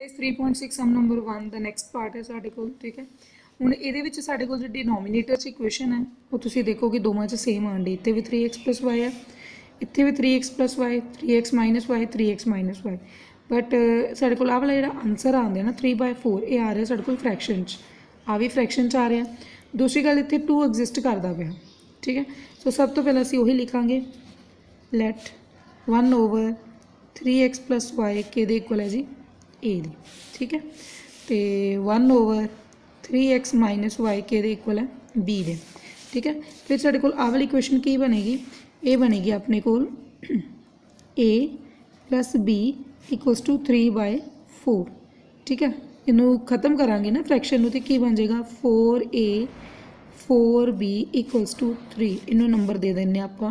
3.6 sum number 1 the next part है साढ़े कोल। ठीक है, ਹੁਣ ਇਹਦੇ ਵਿੱਚ ਸਾਡੇ ਕੋਲ जो डिनोमीनेटर 'ਚ इक्वेशन है वो ਤੁਸੀਂ देखोगे ਦੋਵਾਂ 'ਚ सेम ਆਣ ਡਈ। ਇੱਥੇ ਵੀ 3x+y है, ਇੱਥੇ ਵੀ 3x+y, 3x - y, 3x - y। But ਸਾਡੇ ਕੋਲ ਆਹ ਵਾਲਾ ਜਿਹੜਾ ਆਨਸਰ ਆਉਂਦਾ ਨਾ 3/4 ਇਹ ਆ ਰਿਹਾ ਸਾਡੇ ਕੋਲ ਫਰੈਕਸ਼ਨ 'ਚ, ਆ ਵੀ ਫਰੈਕਸ਼ਨ 'ਚ ਆ ਰਿਹਾ। ਦੂਸਰੀ ਗੱਲ ਇੱਥੇ 2 ਐਗਜ਼ਿਸਟ ਕਰਦਾ ਪਿਆ। ਠੀਕ ਹੈ, ਸੋ ਸਭ ਤੋਂ ਪਹਿਲਾਂ ਅਸੀਂ ਉਹੀ ਲਿਖਾਂਗੇ, ਲੈਟ 1/3x+y ਕਿਹਦੇ ਇਕੁਅਲ ਹੈ ਜੀ, ए दी। ठीक है, तो 1/3x - y के इक्वल है b दे। ठीक है, फिर साढ़े कोल आह वाली इक्वेशन की बनेगी, ये बनेगी अपने कोल a + b = 3/4। ठीक है, इनू खत्म करांगे ना फ्रैक्शन तो की बन जाएगा 4a 4b = 3। इनू नंबर दे देने आप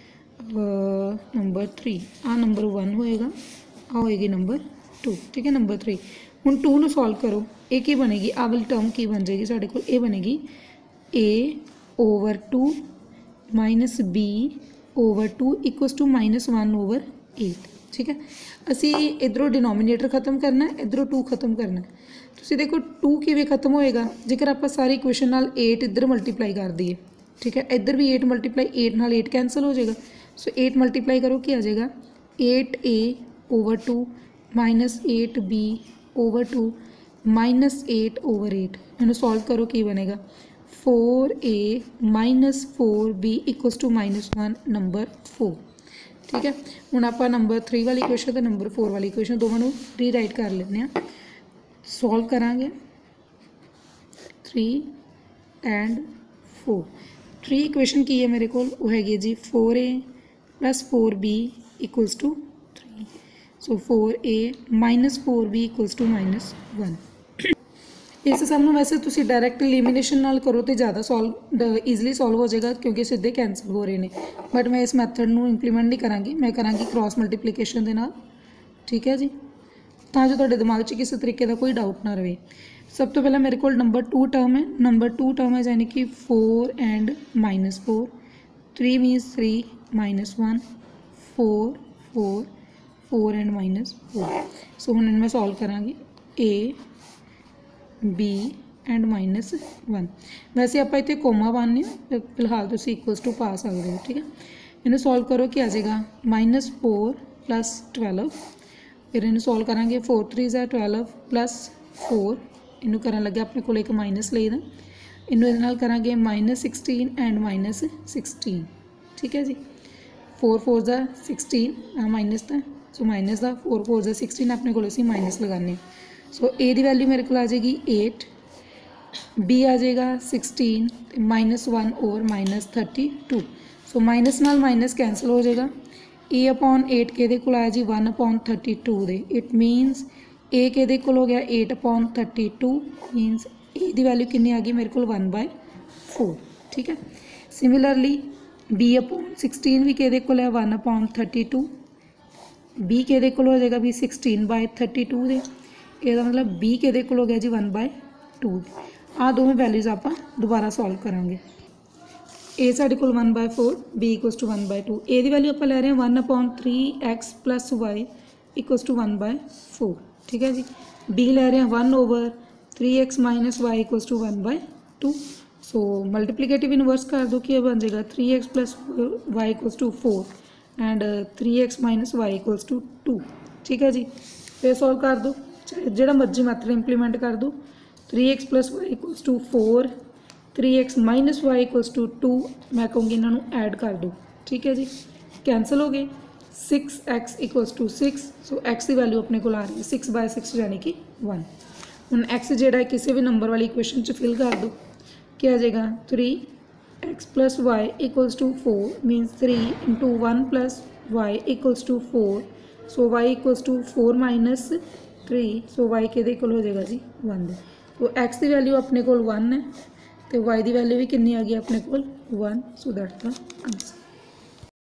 नंबर 3। आ नंबर 1 होएगा, आ होएगी नंबर 2। ठीक है, नंबर 3। हूँ 2 ਨੂੰ सॉल्व करो, ये की बनेगी, आ वाली टर्म की बन जाएगी साढ़े को, ये बनेगी a/2 - b/2 = -1/8। ठीक है, असी इधरों डिनोमीनेटर खत्म करना है, इधरों 2 खत्म करना है। तुसीं देखो 2 किवें खत्म होएगा, जेकर आप सारी इक्वेशन नाल 8 इधर मल्टीप्लाई कर दिए। ठीक है, इधर भी 8 मल्टीप्लाई 8 नाल 8 कैंसल हो जाएगा। सो 8 मल्टीप्लाई करो कि आ जाएगा 8a/2 - 8b/2 -8/8। इन्हें सॉल्व करो कि बनेगा 4a - 4b = -1 नंबर 4। ठीक है, हूँ आप नंबर 3 वाली इक्वेशन तो नंबर 4 वाली इक्वेशन दोनों रीराइट कर लें। सॉल्व करांगे 3 एंड 4। 3 इक्वेशन की है मेरे को, वो हैगी जी 4a + 4b = 3। सो 4a - 4b = -1। इस सम में वैसे तुसी डायरैक्ट एलिमिनेशन नाल करो तो ज़्यादा सॉल्व ईजिली सॉल्व हो जाएगा, क्योंकि सीधे कैंसल हो रहे हैं। बट मैं इस मैथड में इंप्लीमेंट नहीं करांगी, मैं करांगी क्रॉस मल्टीप्लीकेशन के नाल। ठीक है जी, तो जो तुहाडे दिमाग 'च किसी तरीके का कोई डाउट ना रहे। सब तो पहले मेरे को नंबर 2 टर्म है, नंबर 2 टर्म है यानी कि 4 एंड -4। 3 मीनस 3 -1 4 4 4 एंड -4। सो हम इनमें सॉल्व करांगे a b एंड -1। वैसे आप इतने कोमा पाने फिलहाल तुम इक्वल्स टू पा सकते हो। ठीक है, इन्हें सॉल्व करो कि आ जाएगा -4 + 12। फिर इन्हें सॉल्व करांगे 4 3 = 12 + 4। इनू करन लगे अपने को एक माइनस लेदा, इनू इहदे नाल करांगे -16 एंड -16। ठीक है जी, 4 4 = 16 माइनस का, सो माइनस का 4 4 = 16 अपने को असीं माइनस लगाने। सो ए दी वैल्यू मेरे को आ जाएगी 8, बी आ जाएगा 16 -1 और -32। सो माइनस नाल माइनस कैंसल हो जाएगा। a/8 किहदे कोल आया जी 1/32 दे। इट मीनस ए किहदे कोल हो गया 8/32, मीनस ए दी वैल्यू कितनी आ गई मेरे को 1/4। ठीक है, सिमिलरली b/16 भी किहदे कोल है 1/32, बी किहदे कोल हो जाएगा भी 16/32 दे। ਇਹਦਾ मतलब b किहदे कोल हो गया जी 1/2। आ दोवें वैल्यूज़ आप दोबारा सॉल्व करांगे। ए साढ़े कोल 1/4, b = 1/2। ए दी वैल्यू आप लै रहे हैं 1/3x + y = 1/4। ठीक है जी, b लै रहे हैं 1/3x - y = 1/2। सो मल्टीप्लीकेटिव इनवर्स कर दो कि बन जाएगा 3x + y = 4 and 3x - y = 2। ठीक है जी, फिर सॉल्व कर दो, जो मर्जी मैथड इंप्लीमेंट कर दो। 3x + y = 4, 3x - y = 2। मैं कहूँगी इन्होंने ऐड कर दो। ठीक है जी, कैंसल हो गए। 6x = 6। सो x की वैल्यू अपने को आ रही है 6/6 यानी कि 1। हूँ x जोड़ा किसी भी नंबर वाली इक्वेशन फिल कर दो, क्या आ जाएगा 3x + y = 4, मीनस 3 × 1 + y = 4। सो y = 4 - 3। सो y किहदे कोल हो जाएगा जी 1 दे। तो x की वैल्यू अपने को 1 है, तो y की वैल्यू भी कितनी आ गई अपने को 1। So that the answer.